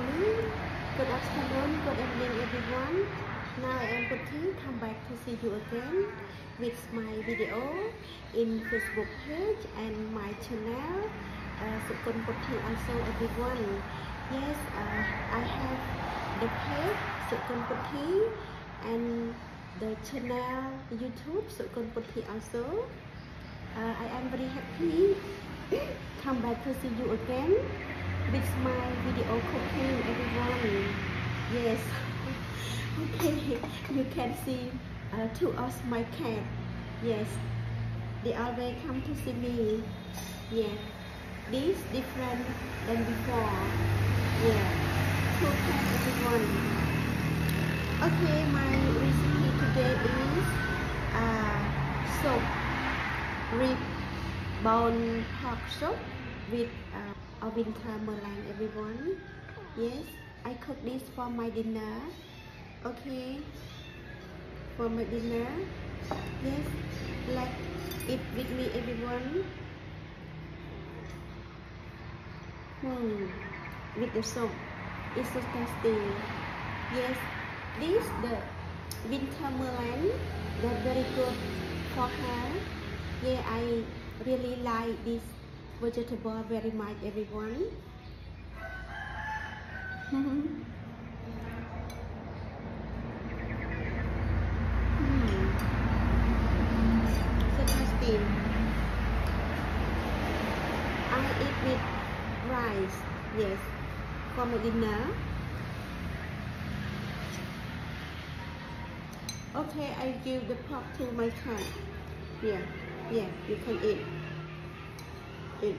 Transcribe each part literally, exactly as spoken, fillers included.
morning, good afternoon, good evening everyone. Now I am Puthi, come back to see you again with my video in Facebook page and my channel, uh, Sukun Puthi also everyone. Yes, uh, I have the page Sukun Puthi and the channel YouTube Sukun Puthi also. Uh, I am very happy come back to see you again with my video cooking everyone. Yes, okay, you can see uh, two of my cat. Yes, they always come to see me. Yeah, this different than before. Yeah, two cat everyone. Okay, my recipe today is uh, soup, rib bone pork soup with uh, a winter melon everyone. Yes, I cook this for my dinner. Okay, for my dinner. Yes, like eat with me everyone. Hmm, with the soup, it's so tasty. Yes, this the winter melon, they're very good for her. Yeah, I really like this vegetable very much everyone. mm. So tasty. I eat with rice, yes, for my dinner. Okay, I give the pork to my cat. Yeah, yeah, you can eat. Eat.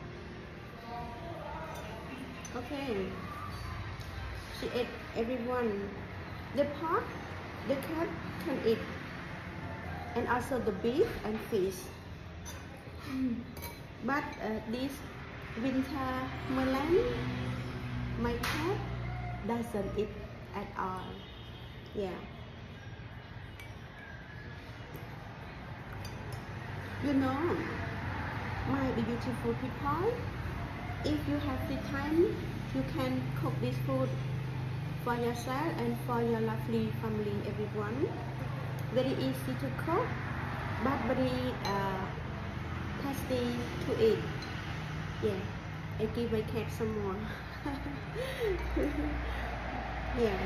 Okay, she ate everyone. The pork, the cat can eat, and also the beef and fish. But uh, this winter melon, my cat doesn't eat at all. Yeah. You know, my beautiful people, if you have the time, you can cook this food for yourself and for your lovely family, everyone. Very easy to cook, but very uh, tasty to eat. Yeah, I give my cat some more. Yeah,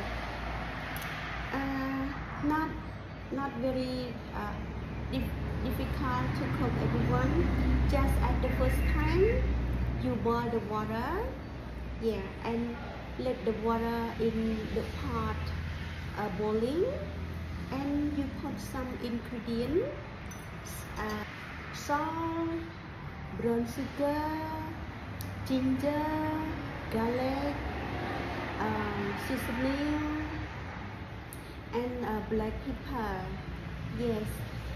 uh, not not very uh, dif difficult to cook everyone. Just at the first time, you boil the water, yeah, and let the water in the pot uh, boiling, and you put some ingredients, uh, salt, brown sugar, ginger, garlic, um, seasoning, and uh, black pepper. Yes.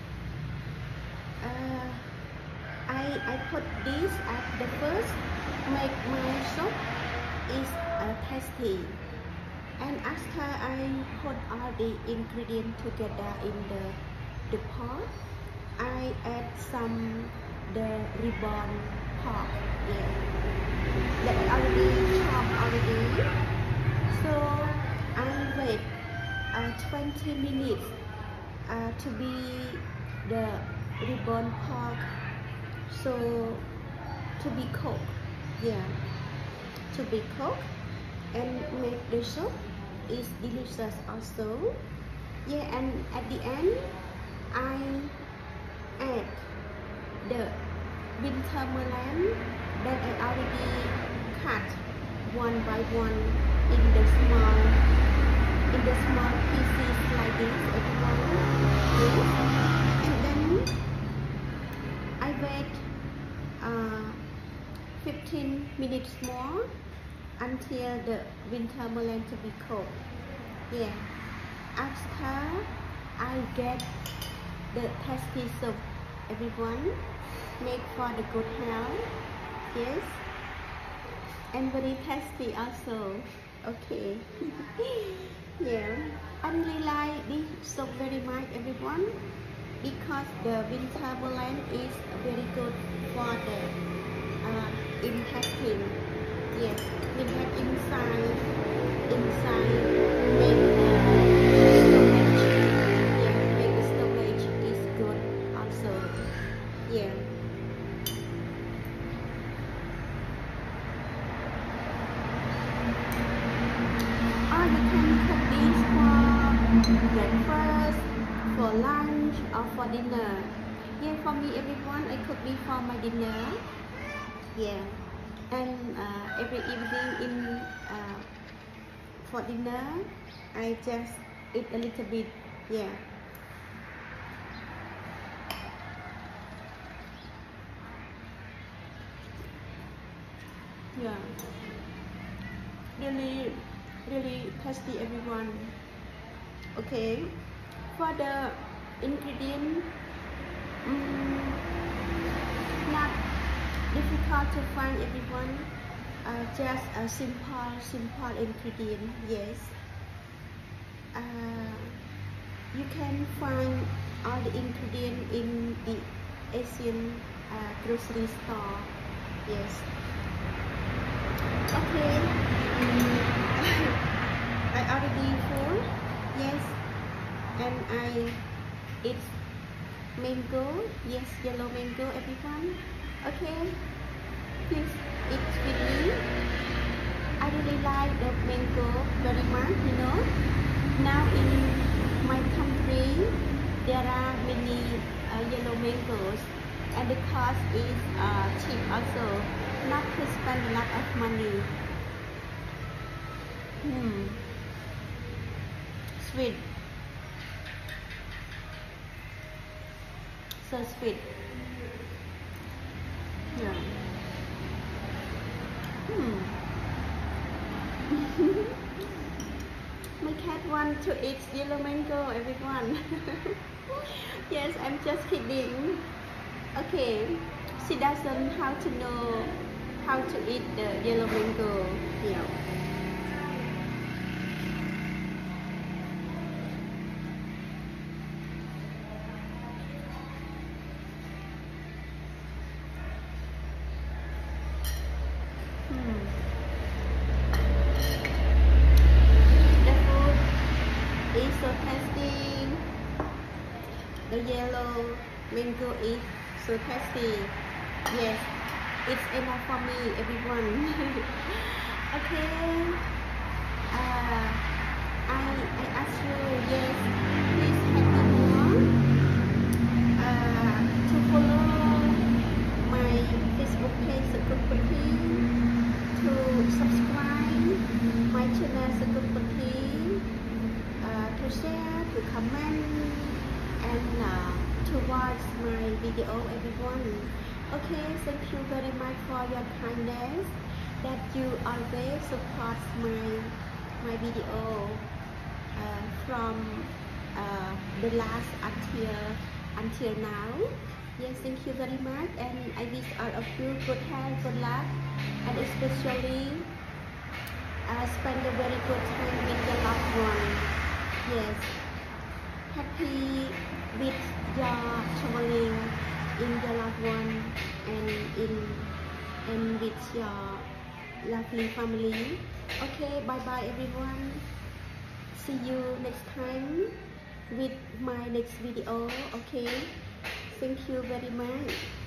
Uh, I, I put this at the first, make my soup is uh, tasty, and after I put all the ingredients together in the, the pot, I add some the ribbon pork, yeah, that I already chopped already. So I wait uh, twenty minutes uh, to be the ribbon pork, so to be cooked, yeah, to be cooked, and make the soup is delicious also. Yeah, and at the end I add the winter melon that I already cut one by one in the small in the small pieces like this everyone. Yeah. And then I wait uh, fifteen minutes more until the winter melon to be cooked. Yeah. After I get the tasty soup, everyone, make for the good health. Yes. And very tasty also. Okay. Yeah. I really like this soup very much, everyone, because the winter melon is very good for the uh, intestine. Yes, we have inside, inside make uh, storage. Yeah, make the storage is good also. Yeah. Or you can cook this for breakfast, for lunch, or for dinner. Yeah, for me, everyone, I cook this for my dinner. Yeah, and uh, every evening in uh, for dinner, I just eat a little bit. Yeah. Yeah. Really, really tasty, everyone. Okay. For the ingredient, um, not difficult to find, everyone. Uh, just a simple, simple ingredient. Yes. Uh, you can find all the ingredients in the Asian uh, grocery store. Yes. Okay. I already full. Yes. And I eat mango. Yes, yellow mango, everyone. Okay. Please eat with me. I really like the mango very much, you know. Now in my country, there are many uh, yellow mangoes, and the cost is uh, cheap also, not to spend a lot of money. Hmm. Sweet. So sweet. Yeah. Hmm. My cat wants to eat yellow mango, everyone. Yes, I'm just kidding. Okay, she doesn't how to know how to eat the yellow mango. Yeah. Hmm. The food is so tasty. The yellow mango is so tasty. Yes, it's enough for me, everyone. Okay. Uh, I I ask you, yes, please help me more uh, to follow my Facebook page, Sakupati, to subscribe my channel, Sakupati, uh, to share, to comment, and uh, to watch my video, everyone. Okay, thank you very much for your kindness that you always support my my video uh, from uh, the last until until now. Yes, thank you very much, and I wish all of you good health, good luck, and especially uh, spend a very good time with your loved one. Yes, happy with your traveling in your loved one and in and with your lovely family. Okay, bye bye everyone. See you next time with my next video. Okay, thank you very much.